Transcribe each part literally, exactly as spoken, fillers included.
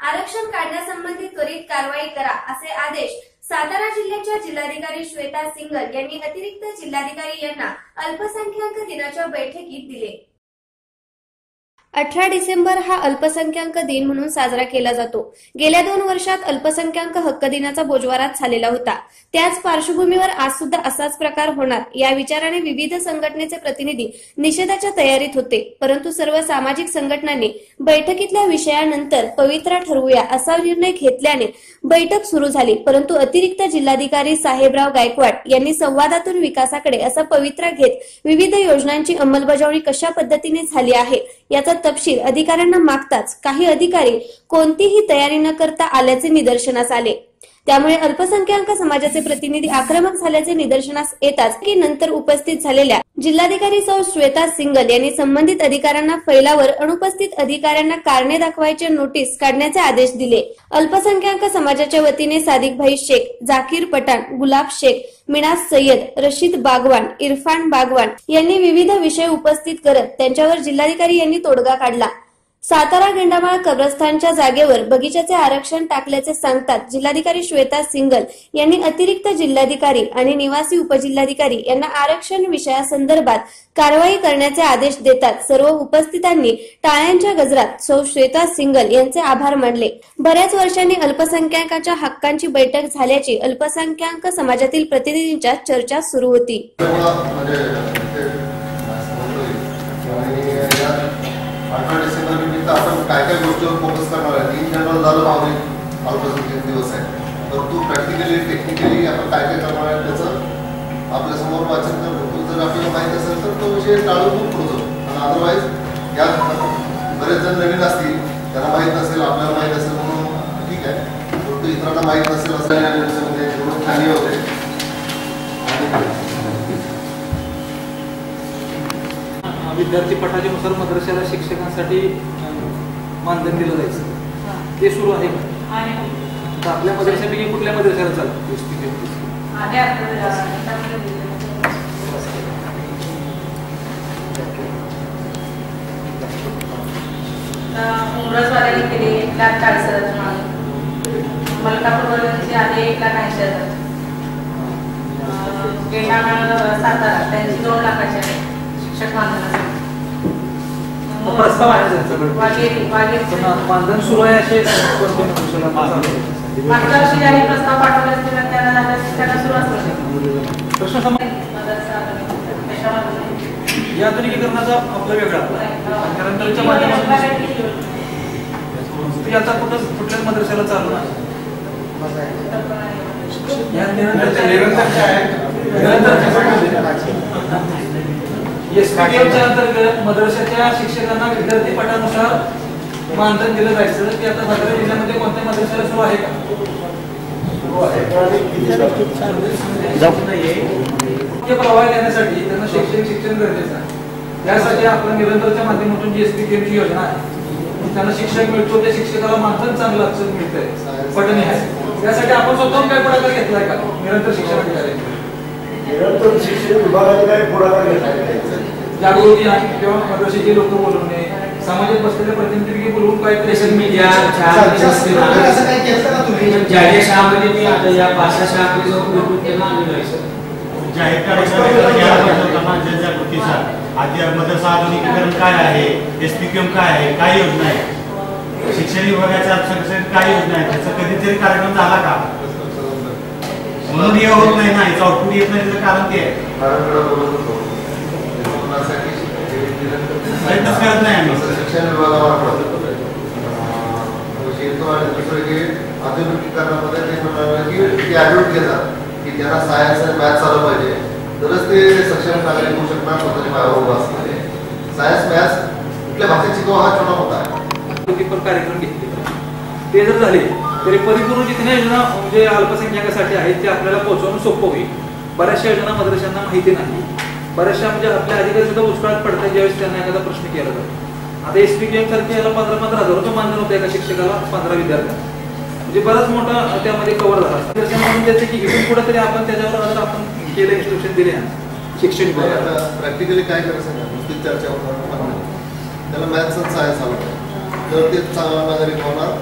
आरक्षण काढण्यासंबंधित त्वरित कारवाई करा असे आदेश सातारा जिल्ह्याच्या जिल्हाधिकारी श्वेता सिंगल यांनी अतिरिक्त जिल्हाधिकारी यांना अल्पसंख्याक दिनाच्या बैठकीत दिले। अठरा डिसेंबर हा अल्पसंख्याक दिन म्हणून साजरा केला जातो। गेल्या दोन वर्षात अल्पसंख्याक हक्क दिनाचा बोजवारात झालेला होता। त्याच पार्श्वभूमीवर आज सुद्धा असाच प्रकार होणार या विचाराने विविध संघटनेचे प्रतिनिधी निषेधाच्या तयारीत होते, परंतु सर्व सामाजिक संघटनांनी बैठकीतल्या विषयानंतर पवित्रा ठरवूया असा निर्णय घेतल्याने बैठक सुरू झाली। परंतु अतिरिक्त जिल्हाधिकारी साहेबराव गायकवाड यांनी संवादातून विकासाकडे असा पवित्रा घेत विविध योजनांची अंमलबजावणी कशा पद्धतीने झाली आहे याचा तपशील अधिकाऱ्यांना मागताच काही अधिकारी कोणतीही तयारी न करता आल्याचे निदर्शनास आले। त्यामुळे अल्पसंख्याक समाजाचे प्रतिनिधी आक्रमक झाल्याचे निदर्शनास येताच की नंतर उपस्थित झालेल्या जिल्हाधिकारी सौ श्वेता सिंगल यांनी संबंधित अधिकाऱ्यांना फैलावर अनुपस्थित अधिकाऱ्यांना कारणे दाखवायचे नोटीस काढण्याचे आदेश दिले। अल्पसंख्याक समाजाच्या वतीने सादिकभाई शेख, जाकीर पठाण, गुलाब शेख, मिनाज सय्यद, रशीद बागवान, इरफान बागवान यांनी विविध विषय उपस्थित करत त्यांच्यावर जिल्हाधिकारी यांनी तोडगा काढला। सातारा गेंडामाळ कब्रस्तानच्या जागेवर बगीचाचे आरक्षण टाकल्याचे सांगतात जिल्हाधिकारी श्वेता सिंगल यांनी अतिरिक्त जिल्हाधिकारी आणि निवासी उपजिल्हाधिकारी यांना आरक्षण विषयासंदर्भात कारवाई करण्याचे आदेश देतात सर्व उपस्थितांनी टाळ्यांच्या गजरात सौ श्वेता सिंगल यांचे आभार मानले। बऱ्याच वर्षांनी अल्पसंख्याकांच्या हक्कांची बैठक झाल्याची अल्पसंख्याक समाजातील प्रतिनिधींच्या चर्चा सुरू होती। अठरा डिसेंबर निमित्त आपण काय काय गोष्टीवर फोकस करणार आहे। इन जनरल झालं भावनिक अल्पसंख्याक दिवस आहे, परंतु प्रॅक्टिकली टेक्निकली आपण काय काय करणार आहे त्याचं आपल्यासमोर वाचन करतो। जर आपल्याला माहीत असेल तर तो विषय टाळून खूप पुढे जातो, आणि अदरवाईज यात बरेच जण नवीन असतील, त्यांना माहीत नसेल, आपल्याला माहीत असेल म्हणून ठीक आहे, परंतु इतरांना माहीत नसेल असं खाली होते। विद्यार्थी पठाच्यानुसार मद्रशाला शिक्षकांसाठी मानधन दिलं जायचं ते सुरू आहे का? आपल्या मद्रशापैकी कुठल्या मद्रशाला चालतं? उमरजवाड्याने केले एक लाख चाळीस हजार मागणी, मलकापूरवाल्यांची आहे एक लाख ऐंशी हजार, गेंडामाळ सातारा त्यांची दोन लाखाची आहे शिक्षक मानधनासाठी। मानधन सुरू आहे असे मागच्या वर्षी ज्यांनी प्रस्ताव पाठवले असतील त्यांना त्यांना सुरू असतो प्रश्न या आधुनिकीकरणाचा आपला वेगळा त्यानंतरच्या माध्यमातून आता कुठं कुठल्याच मद्रशाला चालू आहे एसपीएमच्या अंतर्गत मद्रशाच्या शिक्षकांना विद्यार्थी पटानुसार मानधन दिलं जायचं ते आता सातारा जिल्ह्यामध्ये कोणत्या मद्रशाला सुरू आहे का? प्रवाह देण्यासाठी त्यांना शैक्षणिक शिक्षण गरजेचं आहे। त्यासाठी आपण निरंतरच्या माध्यमातून जी एसपीएमची योजना आहे त्यांना शिक्षक मिळतो, त्या शिक्षकाला मानधन चांगलं अक्षर मिळतंय पटणी आहे, त्यासाठी आपण स्वतःहून काय पुढाकार घेतलाय का? निरंतर शिक्षण अधिकारी निरंतर शिक्षण विभागाने काय पुढाकार घेतला? जागृती किंवा मद्रशाचे लोक बोलवणे, समाजात बसलेल्या प्रतिनिधी बोलवून काय सोशल मीडिया जाहीर शाळामध्ये मी आता या पाचशा शाळांमध्ये जाऊन त्यांना जाहीर करायचा जनजागृतीचा आधी मद्रसा आधुनिकीकरण काय आहे, एसपीक्यूएम काय आहे, काय योजना आहे, शिक्षण विभागाच्या काय योजना आहे, त्याचा कधीतरी कार्यक्रम झाला का? म्हणून हे होत नाही ना, याचं आउटपुट येत नाही, त्याचं कारण ते आहे करत नाही आम्ही शिक्षण विभागामार्फत आधुनिकीकरणामध्ये ते म्हणाले की ॲडमिट घेतात की ज्यांना सायन्स आणि मॅथ्स आलं पाहिजे तरच ते सक्षम नागरिक होऊ शकणार, स्वतःच्या पायावर उभं असणारे। सायन्स मॅथ्स कुठल्या भाषेत शिकवा हा छोटा मोठा आहे, कार्यक्रम घेतले ते जर झाले तरी परिपूर्ण जितक्या योजना म्हणजे अल्पसंख्याकासाठी आहेत ते आपल्याला पोहोचवणं सोपं होईल। बऱ्याचशा योजना मद्रशांना माहिती नाही, बऱ्याचशा म्हणजे आपल्या अधिकारी सुद्धा दुष्काळात पडतात ज्यावेळेस त्यांना एखादा प्रश्न केला जातो। आता एसपीकेएम सारखे याला पंधरा पंधरा हजार रुपये मानधन होतं एका शिक्षकाला पंधरा विद्यार्थ्यांना, म्हणजे बराच मोठा त्यामध्ये कव्हर झाला असतो। त्याच्यामुळे त्याचे की इथून पुढे तरी आपण त्याच्यावर अगर आपण केलं इन्स्ट्रक्शन दिले शिक्षण प्रॅक्टिकली काय करायचं नुसती चर्चा होणार, त्याला मॅथ्स आणि सायन्स आलं तर ते चांगला नागरिक होणार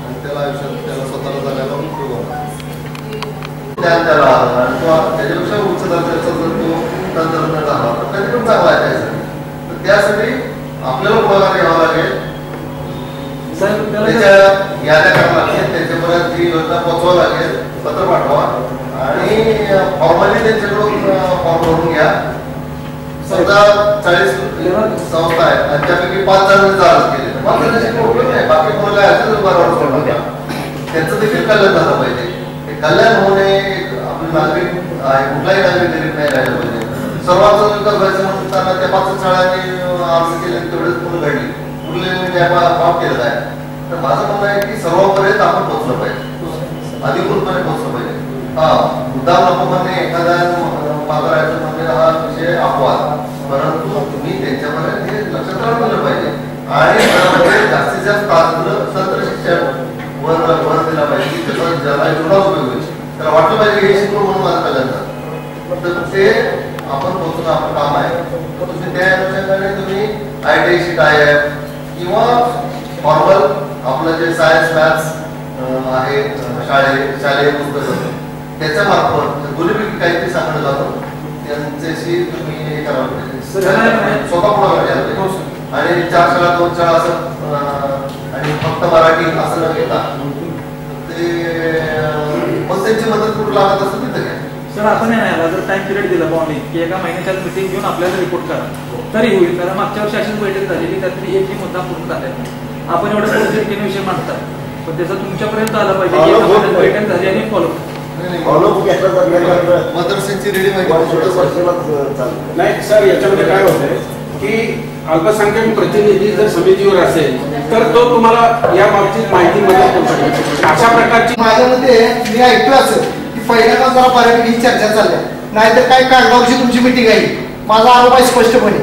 आणि त्याला आयुष्यात त्याला स्वतःला जगायला उपयोग होणार. ज्ञान त्याला आलं आणि किंवा त्याच्यापेक्षा उच्च दर्जाचा जर तो तंत्रज्ञ झाला तर त्याची पण चांगला आहे त्यासाठी. तर त्यासाठी आपल्याला पुढाकार घ्यावा लागेल, त्याच्या याद्या करावं लागेल, त्यांच्यापर्यंत ती योजना पोहोचवा लागेल, पत्र पाठवा आणि फॉर्मली त्यांच्याकडून फॉर्म भरून घ्या. समजा चाळीस संस्था आहेत आणि त्यापैकी पाच जणांनी अर्ज केले तर पाच जणांची उपयोग नाही, बाकी कोणाला याच्याच उभारावर सोडून द्या. त्यांचं देखील कल्याण झालं पाहिजे. हे कल्याण होणे आपले नागरिक आहे, कुठलाही नागरिक गरीब नाही राहिलं पाहिजे. सर्वांचा विकास व्हायचा म्हणताना त्या पाच शाळांनी अर्ज केले तेवढेच पूर्ण घडली, उरलेले माफ केलं आहे. तर माझं म्हणणं आहे की सर्वांपर्यंत आपण पोहोचलं पाहिजे, अधिकृतपणे पोहोचलं पाहिजे. हा मुद्दाम नको म्हणणे, एखाद्या मागरायचं म्हणणे हा विषय अपवाद, परंतु तुम्ही त्यांच्यापर्यंत हे लक्षात राखलं पाहिजे आणि जास्तीत जास्त तंत्र शिक्षण वर भर दिला पाहिजे की त्याचा ज्याला एवढा उपयोग होईल. त्याला वाटलं पाहिजे हे शिकलो म्हणून माझं कल्याण झालं, तर ते आपण पोहोचणं आपलं काम आहे. तुम्ही त्या अनुषंगाने तुम्ही आय टी शीट आहे किंवा फॉर्मल आपलं जे सायन्स मॅथ्स आहे शाळे शालेय पुस्तकं त्याच्या मार्फत गुरुपैकी काहीतरी सांगणं जातं त्यांच्याशी तुम्ही हे करावं पाहिजे, स्वतः पुढे घ्यायला पाहिजे. आणि चार शाळा दोन शाळा असं आणि फक्त मराठी असं न घेता ते मग त्यांची मदत कुठं लागत असेल तिथं घ्या. सर आपण नाही याला जर टाइम पिरियड दिला बॉन्डिंग की एका महिन्याच्या मिटिंग घेऊन आपल्याला रिपोर्ट करा तरी होईल, कारण मागच्या वर्षी अशीच बैठक झालेली त्यातली एकही मुद्दा पूर्ण झाला नाही. आपण एवढं पॉझिटिव्ह विषय मांडतात पण त्याचा तुमच्यापर्यंत आला पाहिजे की बैठक झाली आणि फॉलो मदरसेची रेडी नाही. सर याच्यामध्ये काय होतंय की अल्पसंख्याक प्रतिनिधी जर समितीवर असेल तर तो तुम्हाला या बाबतीत माहिती मदत करू शकतो. अशा प्रकारची माझ्या मते मी ऐकलं असेल की पहिल्यांदा जरा बऱ्यापैकी ही चर्चा चालल्या, नाहीतर काय कागदावरची तुमची मिटिंग आहे. माझा आरोप आहे स्पष्टपणे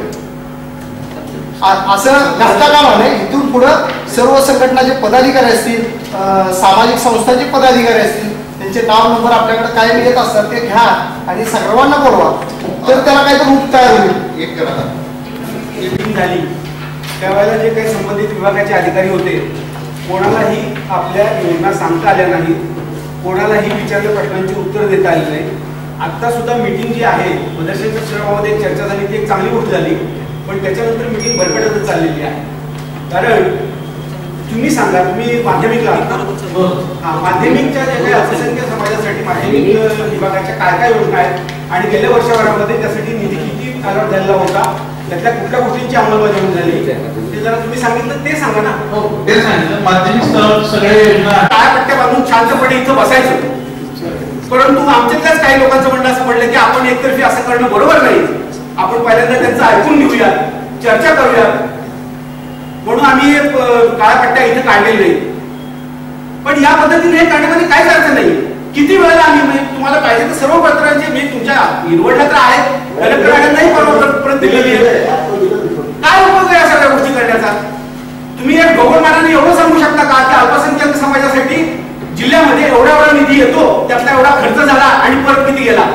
असं घडता कामा नये. इथून पुढं सर्व संघटनाचे पदाधिकारी असतील, सामाजिक संस्थांचे पदाधिकारी असतील, त्यांचे नाव नंबर आपल्याकडे कायम येत असतात ते घ्या आणि सर्वांना बोलवा, तर त्याला काहीतरी रूप तयार होईल. एक करा मीटिंग झाली त्यावेळेला जे काही संबंधित विभागाचे अधिकारी होते कोणालाही आपल्या योजना सांगता आल्या नाहीत, कोणालाही विचारलेल्या प्रश्नांची उत्तर देता आली नाही. आत्ता सुद्धा मीटिंग जी आहे मदरसेच्या संदर्भामध्ये चर्चा झाली ती एक चांगली गोष्ट झाली, पण त्याच्यानंतर मीटिंग भरकटतच चाललेली आहे. कारण तुम्ही सांगा, तुम्ही माध्यमिकला हा माध्यमिकच्या ज्या काही अल्पसंख्याक समाजासाठी माध्यमिक विभागाच्या काय काय योजना आहेत आणि गेल्या वर्षभरामध्ये त्यासाठी निधी किती अलॉट झालेला होता, त्यातल्या कुठल्या गोष्टींची अंमलबजावणी झाली ते जरा तुम्ही सांगितलं ते सांगा ना. ते सांगितलं माध्यमिक स्तरावर सगळ्या योजना काय पट्ट्या बांधून शांतपणे इथं बसायचं, परंतु आमच्यातल्याच काही लोकांचं म्हणणं असं पडलं की आपण एकतर्फी असं करणं बरोबर नाही, आपण पहिल्यांदा त्यांचं ऐकून घेऊया, चर्चा करूया, म्हणून आम्ही काळ्या पट्ट्या इथे काढलेल्या नाही. पण या पद्धतीने हे काढण्यामध्ये काहीच अर्थ नाही. किती वेळेला आम्ही तुम्हाला पाहिजे तर सर्व पत्रांचे मी तुमच्या निवडल्या तर आहेत, कलेक्टर नाही परत दिलेली आहे, काय उपयोग आहे या सगळ्या गोष्टी करण्याचा. तुम्ही एक ढोबळमानाने एवढं सांगू शकता का की अल्पसंख्याक समाजासाठी जिल्ह्यामध्ये एवढा एवढा निधी येतो, त्यातला एवढा खर्च झाला आणि परत किती गेला.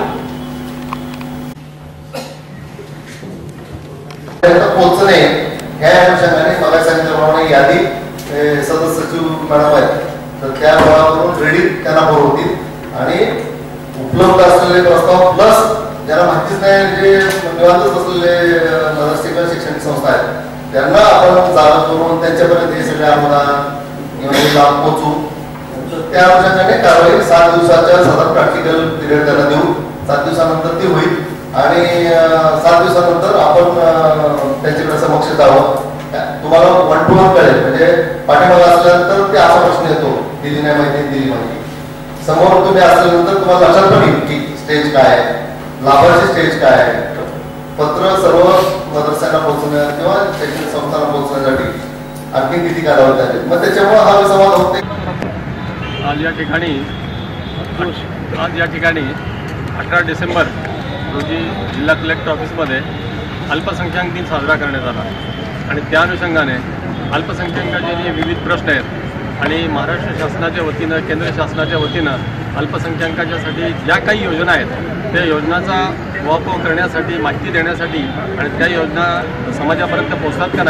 पोहोचणे ह्या अनुषंगाने मला सांगितल्याप्रमाणे यादी सदस्य सचिव मॅडम आहेत तर त्या बळावरून रेडी त्यांना पुरवतील आणि उपलब्ध असलेले प्रस्ताव प्लस ज्यांना माहितीच नाही जे निवांतच असलेले मदरसे शैक्षणिक संस्था आहेत त्यांना आपण जागा करून त्यांच्यापर्यंत हे सगळे अनुदान किंवा लाभ पोहोचू. त्या अनुषंगाने कारवाई सात दिवसाच्या साधारण प्रॅक्टिकल पिरियड त्यांना देऊ. सात दिवसानंतर ती होईल आणि सात दिवसानंतर आपण त्यांच्याकडे समक्ष जावं. तुम्हाला वन टू वन कळेल, म्हणजे पाठीमागे असल्यानंतर ते असा प्रश्न येतो दिली नाही माहिती दिली माहिती, समोर तुम्ही असल्यानंतर तुम्हाला लक्षात पण येईल की स्टेज काय आहे, लाभाची स्टेज काय आहे. पत्र सर्व मदरस्यांना पोहोचण्यात किंवा शैक्षणिक संस्थांना पोहोचण्यासाठी आणखी किती कालावधी आहे, मग त्याच्यामुळे हा संवाद होते. आज या ठिकाणी आज या ठिकाणी अठरा डिसेंबर रोजी जिल्हा कलेक्टर ऑफिसमध्ये अल्पसंख्याक दिन साजरा करण्यात आला आणि त्या अनुषंगाने अल्पसंख्याकांचे जे विविध प्रश्न आहेत आणि महाराष्ट्र शासनाच्या वतीनं केंद्र शासनाच्या वतीनं अल्पसंख्याकांच्यासाठी ज्या काही योजना आहेत त्या योजनाचा वापर करण्यासाठी माहिती देण्यासाठी आणि त्या योजना समाजापर्यंत पोहोचतात का नाही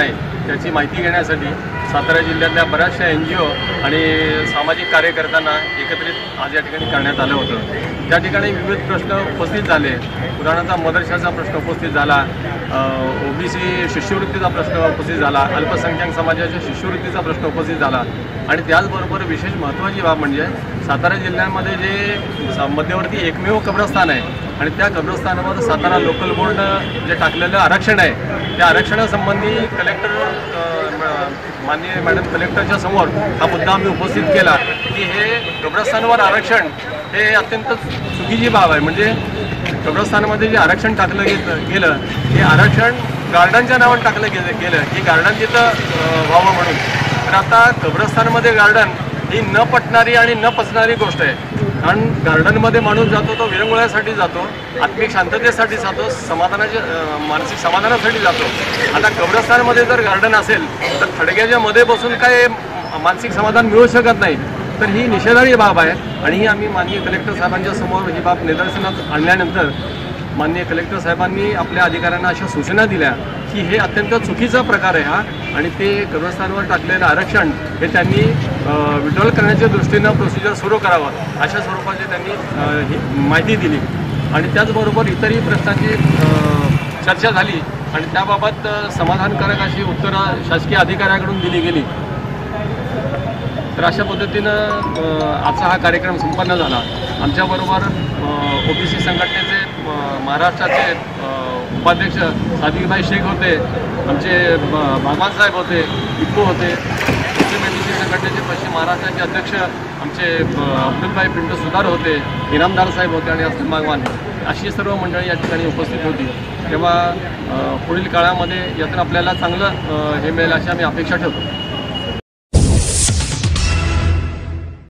त्याची माहिती घेण्यासाठी सातारा जिल्ह्यातल्या बऱ्याचशा एन जी ओ आणि सामाजिक कार्यकर्त्यांना एकत्रित आज या ठिकाणी करण्यात आलं होतं। त्या ठिकाणी विविध प्रश्न उपस्थित झाले। उदाहरणार्थ मदरशाचा प्रश्न उपस्थित झाला, ओबीसी शिष्यवृत्तीचा प्रश्न उपस्थित झाला, अल्पसंख्याक समाजाच्या शिष्यवृत्तीचा प्रश्न उपस्थित झाला आणि त्याचबरोबर विशेष महत्त्वाची बाब म्हणजे सातारा जिल्ह्यामध्ये जे मध्यवर्ती एकमेव कब्रस्तान आहे आणि त्या कब्रस्तानावर सातारा लोकल बोर्डनं जे टाकलेलं आरक्षण आहे त्या आरक्षणासंबंधी कलेक्टर माननीय मॅडम कलेक्टरच्या समोर हा मुद्दा आम्ही उपस्थित केला की हे कब्रस्तानावर आरक्षण हे अत्यंत चुकीची बाब आहे। म्हणजे कब्रस्तानामध्ये जे आरक्षण टाकलं गेलं गेलं हे आरक्षण गार्डनच्या नावाने टाकलं गेलं गेलं की गार्डन तिथं व्हावं म्हणून। तर आता कब्रस्तानमध्ये गार्डन ही न पटणारी आणि न पचणारी गोष्ट आहे, कारण गार्डनमध्ये माणूस जातो तो विरंगुळ्यासाठी जातो, आत्मिक शांततेसाठी जातो, समाधानाच्या मानसिक समाधानासाठी जातो। आता कब्रस्तानमध्ये जर गार्डन असेल तर थडग्याच्या मध्ये बसून काय मानसिक समाधान मिळू शकत नाही। तर ही निषेधार्ह बाब आहे आणि ही आम्ही माननीय कलेक्टर साहेबांच्या समोर ही बाब निदर्शनात आणल्यानंतर माननीय कलेक्टर साहेबांनी आपल्या अधिकाऱ्यांना अशा सूचना दिल्या की हे अत्यंत चुकीचा प्रकार आहे हा आणि ते कब्रस्तानवर टाकलेलं आरक्षण हे त्यांनी विड्रॉल करण्याच्या दृष्टीनं प्रोसिजर सुरू करावं अशा स्वरूपाची त्यांनी माहिती दिली आणि त्याचबरोबर इतरही प्रश्नांची चर्चा झाली आणि त्याबाबत समाधानकारक अशी उत्तरं शासकीय अधिकाऱ्याकडून दिली गेली। तर अशा पद्धतीनं आजचा हा कार्यक्रम संपन्न झाला। आमच्याबरोबर ओबीसी संघटनेचे महाराष्ट्राचे उपाध्यक्ष सादिकभाई शेख होते, आमचे भगवान साहेब होते, इप्पू होते, मुस्लिम एनडीसी संघटनेचे पश्चिम महाराष्ट्राचे अध्यक्ष आमचे अब्दुलभाई पिंटू सुधार होते, इनामदार साहेब होते आणि असलम बागवान, अशी सर्व मंडळी या ठिकाणी उपस्थित होती। तेव्हा पुढील काळामध्ये यातून आपल्याला चांगलं हे मिळेल अशी आम्ही अपेक्षा ठेवतो।